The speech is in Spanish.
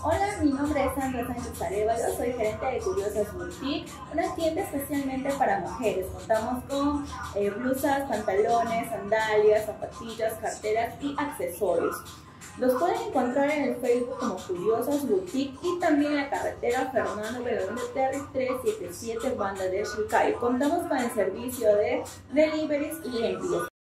Hola, mi nombre es Sandra Sánchez Arevalo, soy gerente de Curiosas Boutique, una tienda especialmente para mujeres. Contamos con blusas, pantalones, sandalias, zapatillas, carteras y accesorios. Los pueden encontrar en el Facebook como Curiosas Boutique y también en la carretera Fernando Belón de Terry 377 Bangladesh, Ucay. Contamos con el servicio de deliveries y envíos.